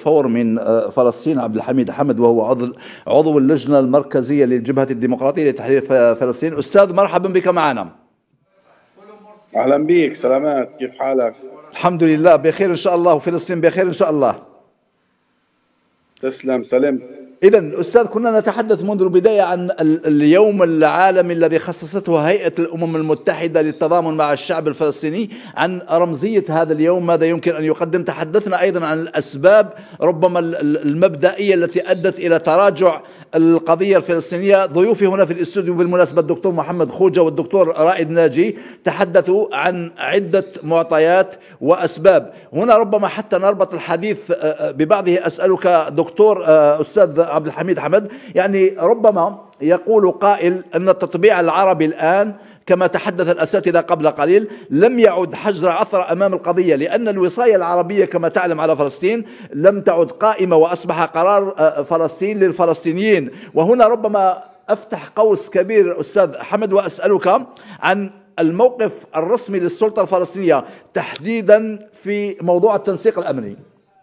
فور من فلسطين عبد الحميد حمد، وهو عضو اللجنة المركزية للجبهة الديمقراطية لتحرير فلسطين. أستاذ مرحبا بك معنا. أهلا بك، سلامات، كيف حالك؟ الحمد لله بخير إن شاء الله، وفلسطين بخير إن شاء الله. تسلم، سلمت. إذن أستاذ، كنا نتحدث منذ البداية عن اليوم العالمي الذي خصصته هيئة الأمم المتحدة للتضامن مع الشعب الفلسطيني، عن رمزية هذا اليوم، ماذا يمكن أن يقدم. تحدثنا أيضا عن الأسباب ربما المبدئية التي أدت إلى تراجع القضية الفلسطينية. ضيوفي هنا في الاستوديو بالمناسبة الدكتور محمد خوجة والدكتور رائد ناجي تحدثوا عن عدة معطيات وأسباب. هنا ربما حتى نربط الحديث ببعضه، أسألك دكتور أستاذ عبد الحميد حمد، يعني ربما يقول قائل أن التطبيع العربي الآن كما تحدث الأساتذة قبل قليل لم يعد حجر عثرة أمام القضية، لأن الوصاية العربية كما تعلم على فلسطين لم تعد قائمة، وأصبح قرار فلسطين للفلسطينيين. وهنا ربما أفتح قوس كبير أستاذ حمد وأسألك عن الموقف الرسمي للسلطة الفلسطينية تحديدا في موضوع التنسيق الأمني.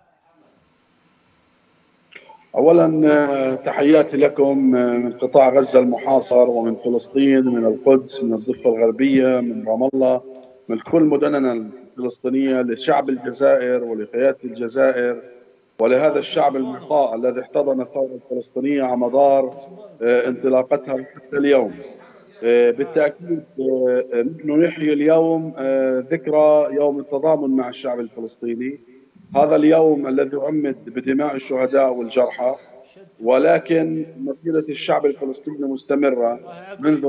أولا تحياتي لكم من قطاع غزة المحاصر، ومن فلسطين، من القدس، من الضفة الغربية، من رام الله، من كل مدننا الفلسطينية، لشعب الجزائر ولقيادة الجزائر ولهذا الشعب المعطاء الذي احتضن الثورة الفلسطينية على مدار انطلاقتها حتى اليوم. بالتأكيد نحن نحيي اليوم ذكرى يوم التضامن مع الشعب الفلسطيني، هذا اليوم الذي عمد بدماء الشهداء والجرحى، ولكن مسيرة الشعب الفلسطيني مستمرة منذ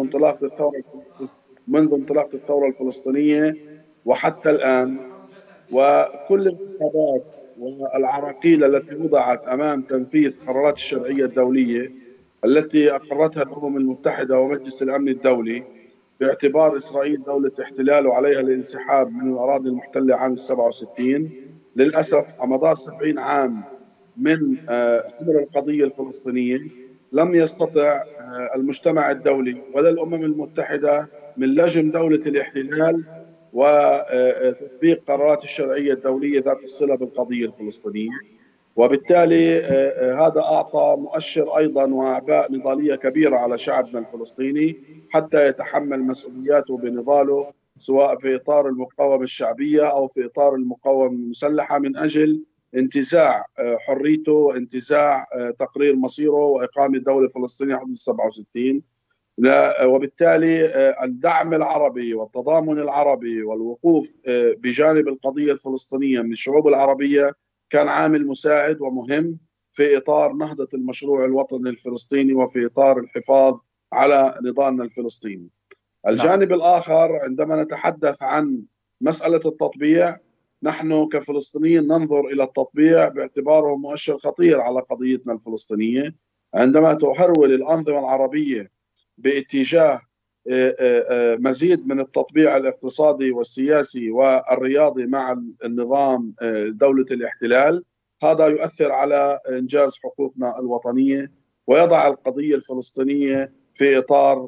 انطلاقة الثورة الفلسطينية وحتى الآن. وكل الخطابات والعراقيل التي وضعت أمام تنفيذ قرارات الشرعية الدولية التي أقرتها الأمم المتحدة ومجلس الأمن الدولي باعتبار إسرائيل دولة احتلال وعليها الانسحاب من الأراضي المحتلة عام 67، للأسف على مدار 70 عام من عمر القضية الفلسطينية لم يستطع المجتمع الدولي ولا الأمم المتحدة من لجم دولة الاحتلال وتطبيق قرارات الشرعية الدولية ذات الصلة بالقضية الفلسطينية. وبالتالي هذا أعطى مؤشر أيضا وأعباء نضالية كبيرة على شعبنا الفلسطيني حتى يتحمل مسؤولياته بنضاله، سواء في إطار المقاومة الشعبية أو في إطار المقاومة المسلحة، من أجل انتزاع حريته وانتزاع تقرير مصيره وإقامة دولة فلسطينية حدود 67. وبالتالي الدعم العربي والتضامن العربي والوقوف بجانب القضية الفلسطينية من الشعوب العربية كان عامل مساعد ومهم في إطار نهضة المشروع الوطني الفلسطيني وفي إطار الحفاظ على نضالنا الفلسطيني. الجانب الآخر، عندما نتحدث عن مسألة التطبيع، نحن كفلسطينيين ننظر إلى التطبيع باعتباره مؤشر خطير على قضيتنا الفلسطينية. عندما تهرول الأنظمة العربية باتجاه مزيد من التطبيع الاقتصادي والسياسي والرياضي مع النظام دولة الاحتلال، هذا يؤثر على إنجاز حقوقنا الوطنية ويضع القضية الفلسطينية في إطار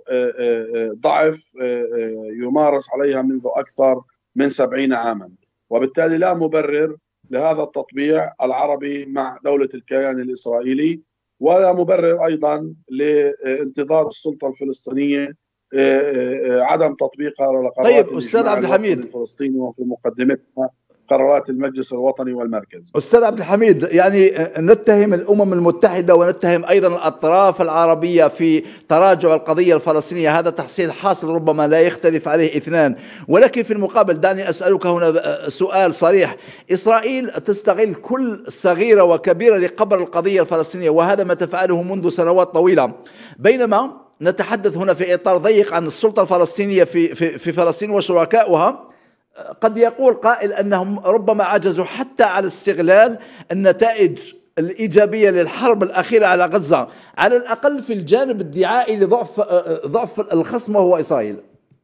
ضعف يمارس عليها منذ أكثر من 70 عاما. وبالتالي لا مبرر لهذا التطبيع العربي مع دولة الكيان الإسرائيلي، ولا مبرر أيضا لانتظار السلطة الفلسطينية عدم تطبيقها لقرارات طيب أستاذ عبد الحميد الفلسطيني وفي مقدمتها قرارات المجلس الوطني والمركزي. أستاذ عبد الحميد، يعني نتهم الأمم المتحدة ونتهم أيضا الأطراف العربية في تراجع القضية الفلسطينية، هذا تحصيل حاصل ربما لا يختلف عليه اثنان، ولكن في المقابل دعني أسألك هنا سؤال صريح. إسرائيل تستغل كل صغيرة وكبيرة لقبر القضية الفلسطينية، وهذا ما تفعله منذ سنوات طويلة، بينما نتحدث هنا في إطار ضيق عن السلطة الفلسطينية في فلسطين وشركائها. قد يقول قائل أنهم ربما عجزوا حتى على استغلال النتائج الإيجابية للحرب الأخيرة على غزة، على الأقل في الجانب الدعائي لضعف الخصم وهو إسرائيل.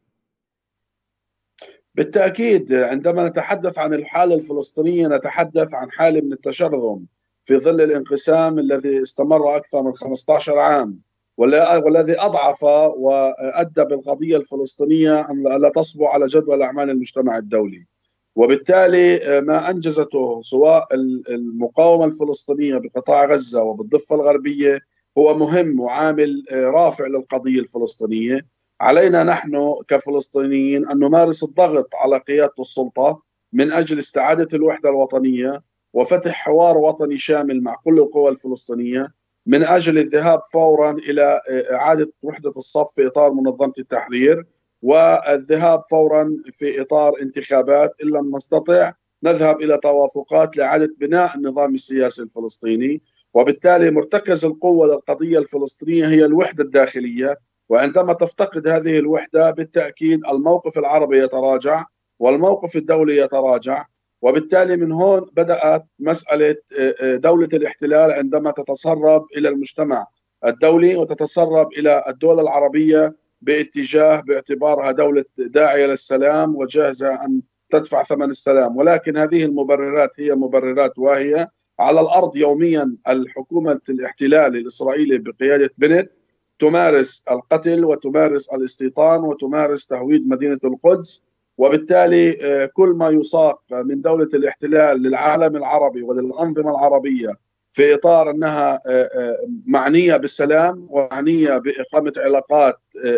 بالتأكيد عندما نتحدث عن الحالة الفلسطينية نتحدث عن حالة من التشرذم في ظل الانقسام الذي استمر أكثر من 15 عام، والذي أضعف وأدى بالقضية الفلسطينية أن لا تصبو على جدول أعمال المجتمع الدولي. وبالتالي ما أنجزته سواء المقاومة الفلسطينية بقطاع غزة وبالضفة الغربية هو مهم وعامل رافع للقضية الفلسطينية. علينا نحن كفلسطينيين أن نمارس الضغط على قيادة السلطة من أجل استعادة الوحدة الوطنية وفتح حوار وطني شامل مع كل القوى الفلسطينية من أجل الذهاب فورا إلى إعادة وحدة الصف في إطار منظمة التحرير، والذهاب فورا في إطار انتخابات. إن لم نستطع نذهب إلى توافقات لإعادة بناء النظام السياسي الفلسطيني. وبالتالي مرتكز القوة للقضية الفلسطينية هي الوحدة الداخلية، وعندما تفتقد هذه الوحدة بالتأكيد الموقف العربي يتراجع والموقف الدولي يتراجع. وبالتالي من هون بدأت مسألة دولة الاحتلال عندما تتسرب إلى المجتمع الدولي وتتسرب إلى الدول العربية باتجاه باعتبارها دولة داعية للسلام وجاهزة أن تدفع ثمن السلام. ولكن هذه المبررات هي مبررات واهية. على الأرض يوميا الحكومة الاحتلال الإسرائيلي بقيادة بنت تمارس القتل وتمارس الاستيطان وتمارس تهويد مدينة القدس. وبالتالي كل ما يساق من دولة الاحتلال للعالم العربي وللأنظمة العربية في إطار أنها معنية بالسلام ومعنية بإقامة علاقات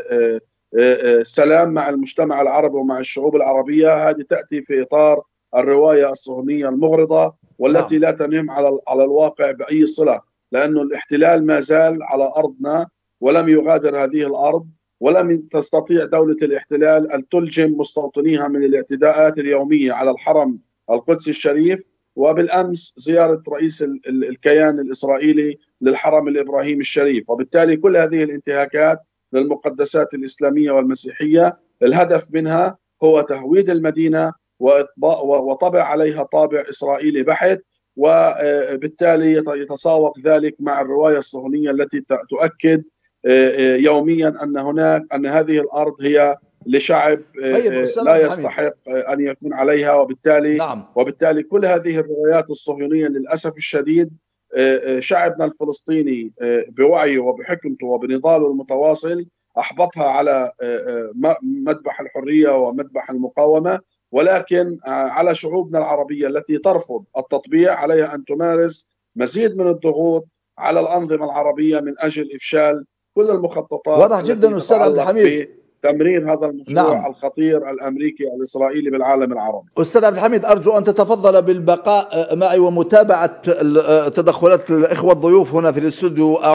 سلام مع المجتمع العربي ومع الشعوب العربية، هذه تأتي في إطار الرواية الصهيونية المغرضة والتي لا تنم على الواقع بأي صلة، لأن الاحتلال ما زال على أرضنا ولم يغادر هذه الأرض، ولم تستطيع دولة الاحتلال أن تلجم مستوطنيها من الاعتداءات اليومية على الحرم القدسي الشريف. وبالأمس زيارة رئيس الكيان الإسرائيلي للحرم الإبراهيمي الشريف. وبالتالي كل هذه الانتهاكات للمقدسات الإسلامية والمسيحية الهدف منها هو تهويد المدينة وطبع عليها طابع إسرائيلي بحت، وبالتالي يتساوق ذلك مع الرواية الصهيونية التي تؤكد يوميا أن هذه الأرض هي لشعب لا يستحق أن يكون عليها. وبالتالي كل هذه الروايات الصهيونية للأسف الشديد شعبنا الفلسطيني بوعيه وبحكمته وبنضاله المتواصل أحبطها على مذبح الحرية ومذبح المقاومة. ولكن على شعوبنا العربية التي ترفض التطبيع عليها أن تمارس مزيد من الضغوط على الأنظمة العربية من أجل إفشال كل المخططات. واضح جدا أستاذ عبد الحميد تمرير هذا المشروع الخطير الأمريكي الإسرائيلي بالعالم العربي. أستاذ عبد الحميد، أرجو أن تتفضل بالبقاء معي ومتابعة تدخلات الإخوة الضيوف هنا في الاستوديو.